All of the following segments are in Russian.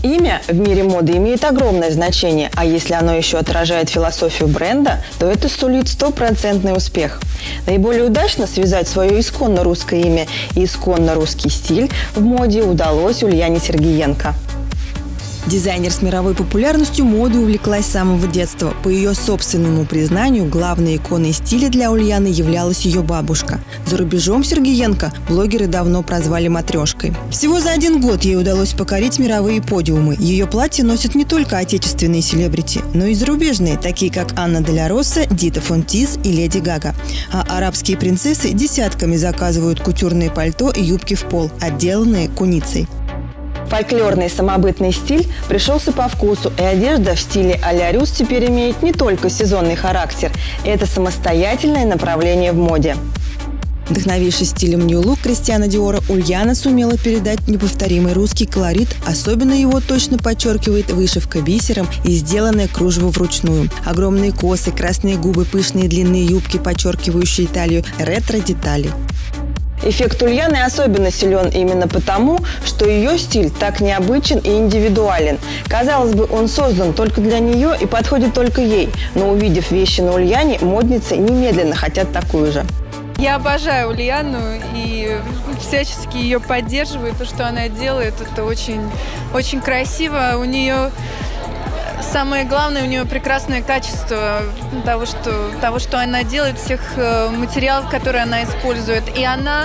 Имя в мире моды имеет огромное значение, а если оно еще отражает философию бренда, то это сулит стопроцентный успех. Наиболее удачно связать свое исконно русское имя и исконно русский стиль в моде удалось Ульяне Сергиенко. Дизайнер с мировой популярностью моды увлеклась с самого детства. По ее собственному признанию, главной иконой стиля для Ульяны являлась ее бабушка. За рубежом Сергиенко блогеры давно прозвали матрешкой. Всего за 1 год ей удалось покорить мировые подиумы. Ее платья носят не только отечественные селебрити, но и зарубежные, такие как Анна де ла Роса, Дита Фон Тис и Леди Гага. А арабские принцессы десятками заказывают кутюрные пальто и юбки в пол, отделанные куницей. Фольклорный самобытный стиль пришелся по вкусу, и одежда в стиле а-ля Рюс теперь имеет не только сезонный характер, это самостоятельное направление в моде. Вдохновившись стилем New Look Кристиана Диора, Ульяна сумела передать неповторимый русский колорит, особенно его точно подчеркивает вышивка бисером и сделанное кружево вручную. Огромные косы, красные губы, пышные длинные юбки, подчеркивающие талию, ретро-детали. Эффект Ульяны особенно силен именно потому, что ее стиль так необычен и индивидуален. Казалось бы, он создан только для нее и подходит только ей, но увидев вещи на Ульяне, модницы немедленно хотят такую же. Я обожаю Ульяну и всячески ее поддерживаю. То, что она делает, это очень, очень красиво. У нее самое главное, у нее прекрасное качество того, что она делает, всех материалов, которые она использует. И она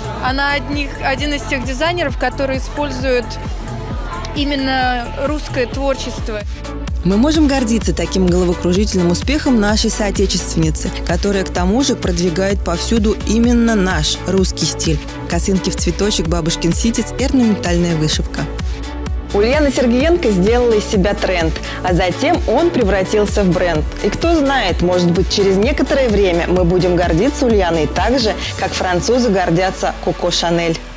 один из тех дизайнеров, которые используют именно русское творчество. Мы можем гордиться таким головокружительным успехом нашей соотечественницы, которая к тому же продвигает повсюду именно наш русский стиль. Косынки в цветочек, бабушкин ситец и орнаментальная вышивка. Ульяна Сергиенко сделала из себя тренд, а затем он превратился в бренд. И кто знает, может быть, через некоторое время мы будем гордиться Ульяной так же, как французы гордятся Коко Шанель.